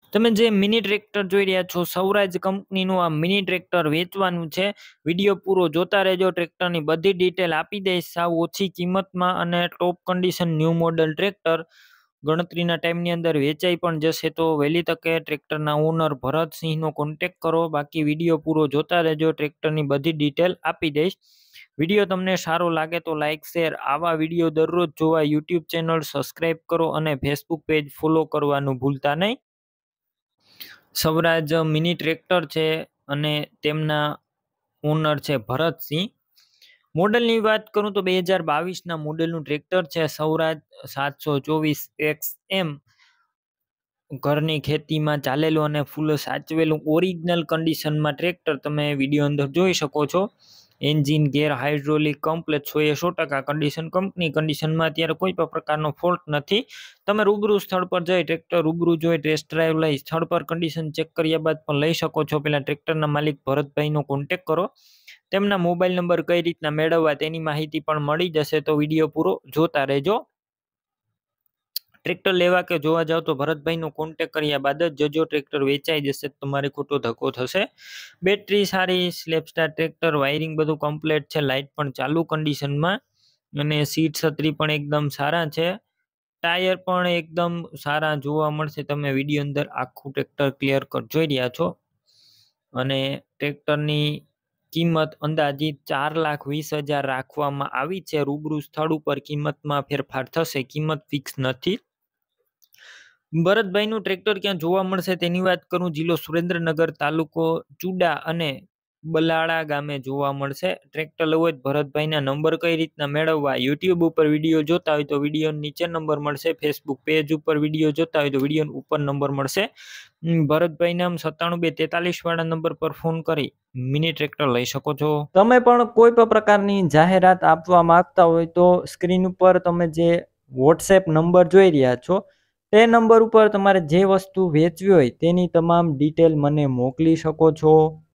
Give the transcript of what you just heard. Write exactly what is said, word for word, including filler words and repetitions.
તમે જે mini tractor જોઈ રહ્યા છો સૌરાજ કંપનીનું આ મિની ટ્રેક્ટર વેચવાનું છે. વિડીયો પૂરો જોતા રહેજો. ટ્રેક્ટરની બધી ડિટેલ આપી દઈશ સાવ ઓછી કિંમતમાં અને top condition new model tractor ગણતરીના ટાઈમની અંદર વેચાઈ પણ જશે. તો વહેલી તકે ટ્રેક્ટરના ઓનર ભરતસિંહનો કોન્ટેક કરો. બાકી વિડીયો પૂરો જોતા રહેજો. ટ્રેક્ટરની બધી ડિટેલ આપી દઈશ. વિડીયો તમને સારો લાગે તો લાઇક શેર આવા વિડીયો દરરોજ જોવા યુટ્યુબ ચેનલ સબસ્ક્રાઈબ કરો અને ફેસબુક પેજ ફોલો કરવાનું ભૂલતા નહીં. સ્વરાજ મિની ટ્રેક્ટર છે અને તેમના ઓનર છે ભરતસિંહ. મોડલની વાત કરું તો બે હજાર બાવીસના મોડલનું ટ્રેક્ટર છે. સ્વરાજ સાતસો ચોવીસ એક્સ એમ ઘરની ખેતીમાં ચાલેલું અને ફૂલ સાચવેલું ઓરિજિનલ કન્ડિશનમાં ટ્રેક્ટર તમે વિડીયો અંદર જોઈ શકો છો. એન્જિન ગેર હાઇડ્રોલિક કમ્પ્લેટ સો એ સો ટકા કન્ડિશન કંપની કન્ડિશનમાં અત્યારે કોઈ પણ પ્રકારનો ફોલ્ટ નથી. તમે રૂબરૂ સ્થળ પર જઈ ટ્રેક્ટર રૂબરૂ જોઈ ટેસ્ટ ડ્રાઈવ લઈ સ્થળ પર કન્ડિશન ચેક કર્યા બાદ પણ લઈ શકો છો. પહેલા ટ્રેક્ટરના માલિક ભરતભાઈનો કોન્ટેક કરો. તેમના મોબાઈલ નંબર કઈ રીતના મેળવવા તેની માહિતી પણ મળી જશે. તો વિડીયો પૂરો જોતા રહેજો. ટ્રેક્ટર લેવા કે જોવા જાવ તો ભરતભાઈનો કોન્ટેક કર્યા બાદ જ જજો. ટ્રેક્ટર વેચાઈ જશે તમારે ખોટો ધક્કો થશે. બેટરી સારી, સ્લેપસ્ટાર ટ્રેક્ટર, વાયરિંગ બધું કમ્પ્લીટ છે, લાઇટ પણ ચાલુ કન્ડિશનમાં અને સીટ છત્રી પણ એકદમ સારા છે. ટાયર પણ એકદમ સારા જોવા મળશે. તમે વિડીયો અંદર આખું ટ્રેક્ટર ક્લિયર કટ જોઈ રહ્યા છો અને ટ્રેક્ટરની કિંમત અંદાજિત ચાર લાખ વીસ હજાર રાખવામાં આવી છે. રૂબરૂ સ્થળ ઉપર કિંમતમાં ફેરફાર થશે. કિંમત ફિક્સ નથી. ભરતભાઈનું ટ્રેક્ટર ક્યાં જોવા મળશે તેની વાત કરું. જિલ્લો સુરેન્દ્રનગર, તાલુકો ચુડા અને બલાળા ગામે જોવા મળશે. ટ્રેક્ટર લેવું હોય ભરતભાઈના નંબર કઈ રીતના મેળવવા? યુટ્યુબ ઉપર વિડીયો જોતા હોય તો વિડીયો નીચે નંબર મળશે. ફેસબુક પેજ ઉપર વિડીયો જોતા હોય તો વિડીયો ઉપર નંબર મળશે. ભરતભાઈ નામ સત્તાણું બે તેતાલીસ વાળા નંબર પર ફોન કરી મિની ટ્રેક્ટર લઈ શકો છો. તમે પણ કોઈ પણ પ્રકારની જાહેરાત આપવા માંગતા હોય તો સ્ક્રીન ઉપર તમે જે વોટ્સએપ નંબર જોઈ રહ્યા છો તે નંબર ઉપર તમારે જે વસ્તુ વેચવી હોય તેની તમામ ડિટેલ મને મોકલી શકો છો.